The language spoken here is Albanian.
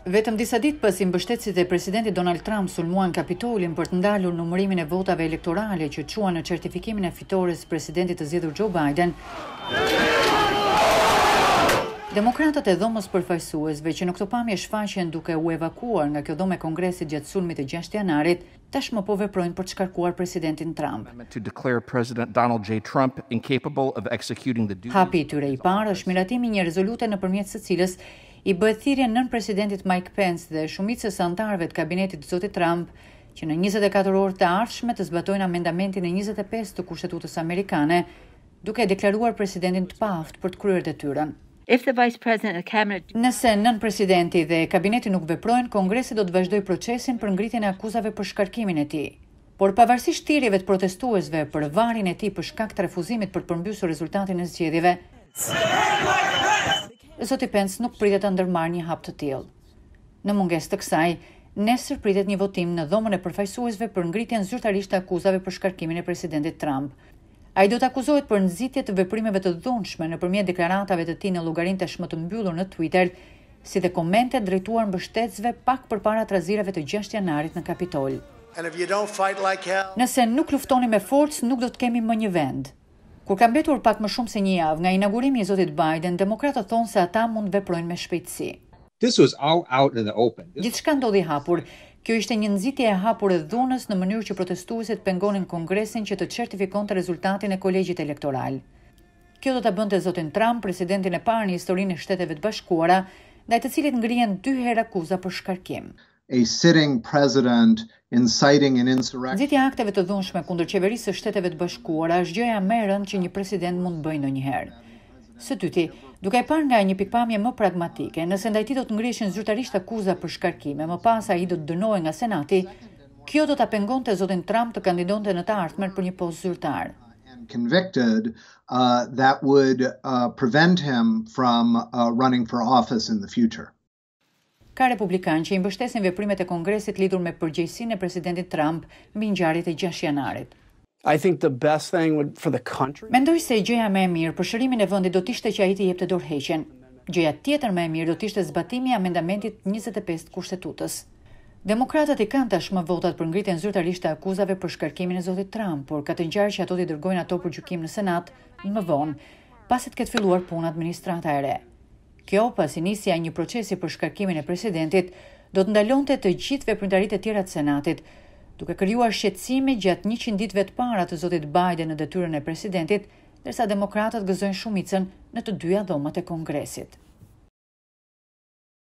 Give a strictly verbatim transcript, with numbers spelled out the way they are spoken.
Vetëm disa ditë pas i mbështetësit e Presidentit Donald Trump sulmuan Kapitolin për të ndalur numërimin e votave elektorale që quan në certifikimin e fitores presidentit të zgjedhur Joe Biden, Demokratët e Dhomës Përfaqësuesve që në këtë pamje shfaqen duke u evakuar nga kjo dhomë e Kongresit gjatë sulmit të gjashtë janarit, tashmë po veprojnë për të shkarkuar Presidentin Trump. Hapi i tyre i parë është miratimi një rezolute nëpërmjet së cilës i bëhet thirrje nën presidentit Mike Pence dhe shumicës së anëtarëve të kabinetit zotit Trump që në njëzet e katër orë të ardhshme të zbatojnë amendamentin e njëzet e pesë të Kushtetutës amerikane, duke deklaruar presidentin të paaftë për të kryer detyrën. If the vice president and cabinet... Nëse nën presidenti dhe kabineti nuk veprojnë, Kongresi do të vazhdojë procesin për ngritjen e akuzave për shkarkimin e tij. Por pavarësisht thirrjeve të protestuesve për varrin e tij për shkak të refuzimit për të përmbysur rezultatin e zgjedhjeve, zoti Pence nuk pritet të ndërmarrë një hap të tillë. Në mungesë të kësaj, nesër pritet një votim në Dhomën e Përfaqësuesve për ngritjen zyrtarisht të akuzave për shkarkimin e presidentit Trump. Ai do të akuzohet për nxitje të veprimeve të dhunshme nëpërmjet deklaratave të tij në llogarinë tashmë të mbyllur në Twitter, si dhe komente drejtuar mbështetësve pak përpara trazirave të gjashtë janarit në Kapitol. Nëse nuk luftoni me forcë, nuk do të kemi më një vend. Kur ka mbetur pak më shumë se një javë nga inaugurimi i zotit Biden, demokratët thonë se ata mund veprojnë me shpejtësi. This was all out in the open. Gjithçka ndodhi hapur. Kjo ishte një nxitje e hapur e dhunës në mënyrë që protestuesit pengonin Kongresin që të certifikonte rezultatin e kolegjit elektoral. Kjo do ta bënte zotin Trump, presidentin e parë në historinë e Shteteve të Bashkuara, ndaj të cilit ngrihen dy herë akuza për shkarkim. A sitting president inciting an insurrection. Nxitja e akteve të dhunshme kundër qeverisë së Shteteve të Bashkuara është gjëja më e rëndë që një president mund bëjë ndonjëherë. Së dyti, duke e parë nga një pikpamje më pragmatike, nëse ndaj tij do të ngrihen zyrtarisht akuza për shkarkime, më pas ai do të dënohej nga Senati, kjo do ta pengonte zotin Trump të kandidonte në të ardhmen për një postë zyrtar. Convicted, uh, that would uh, prevent him from uh, running for office in the future. Ka republikanë që i mbështesin veprimet e Kongresit lidhur me përgjegjësinë e presidentit Trump mbi ngjarjet e gjashtë janarit. I think the best thing would, for the country... Mendoj se gjëja më e mirë për shërimin e vendit do të ishte që ai të jepte dorëheqjen. Gjëja tjetër më e mirë do të ishte zbatimi i amendamentit njëzet e pesë të Kushtetutës. Demokratët i kanë tashmë votat për ngritjen zyrtarisht të akuzave për shkarkimin e zotit Trump, por ka të ngjarë që ato t'i dërgojnë ato për gjykim në Senat më vonë, pasi të ketë filluar puna administrata e re. Kjo, pasi nisja e një procesi për shkarkimin e presidentit, do të ndalonte të gjithë veprimtaritë e tjera të Senatit, duke krijuar shqetësime gjatë njëqind ditëve të para të zotit Biden në detyrën e presidentit, ndërsa demokratët gëzojnë shumicën në të dyja dhomat e Kongresit.